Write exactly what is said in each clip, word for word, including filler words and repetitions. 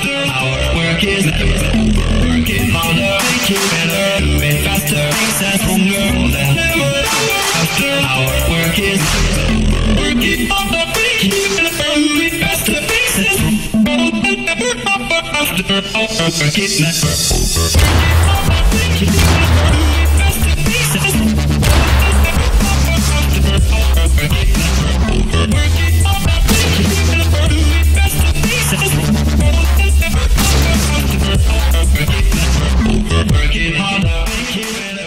After our work is never over. Working harder, make you better, do it faster, makes us stronger than ever. After our work is never over. Working harder, make you better, do it faster, makes us stronger. After our work is never over. Make you better, do it faster, makes us stronger. After our work is never over. Working harder, make you better, do it faster, makes us stronger. Working harder, make you better.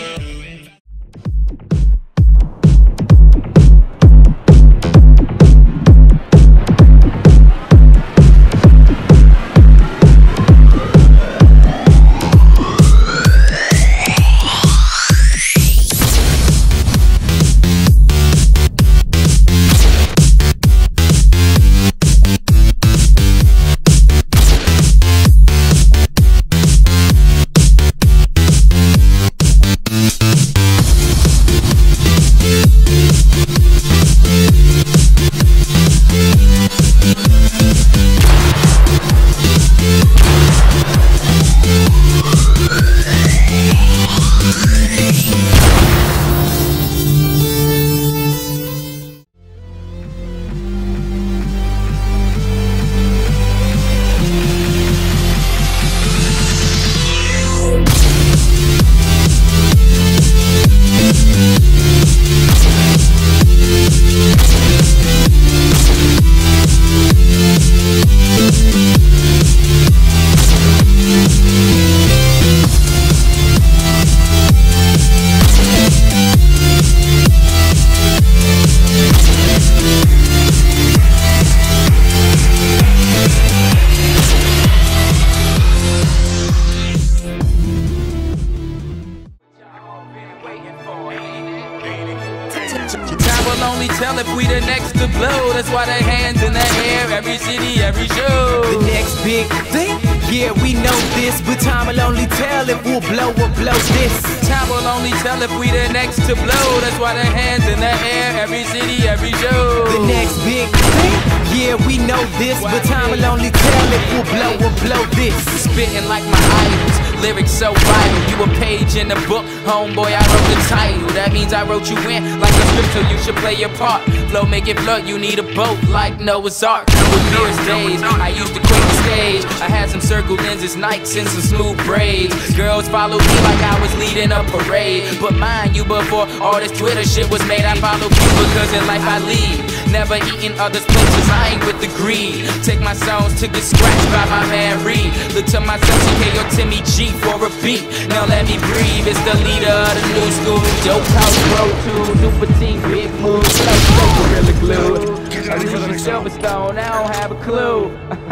Time will only tell if we the next to blow. That's why they hands in the air, every city, every show. The next big thing, yeah, we know this, but time will only tell if we'll blow or blow this. Time will only tell if we the next to blow. That's why they hands in the air, every city, every show. The next big thing, yeah, we know this, but time will only tell if we'll blow or blow this. Spitting like my idols, lyrics so vital. You a page in the book, homeboy, I wrote the title. That means I wrote you in like a script, so you should play your part. Flow make it float, you need a boat like Noah's Ark. With mirrors days, I used to quit the stage. I had some circle lenses, Nikes, and some smooth braids. Girls followed me like I was leading a parade. But mind you, before all this Twitter shit was made, I followed you because in life I lead. Never eating others' places, I ain't with the greed. Take my songs to get scratched by my man Reed. Look to myself, C K O Timmy G for a beat. Now let me breathe, it's the leader of the new school. Dope house, bro, two, super team, big move. Slow, slow, gorilla glue. I was using Silverstone, I don't have a clue.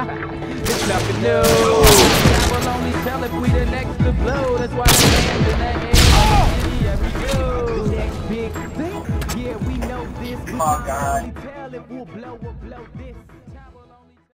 It's nothing new. I will only tell if we the next to blow. That's why the hands in that air, every city, every show. The next big thing, yeah, we know this, but time will only tell if we'll blow or blow this.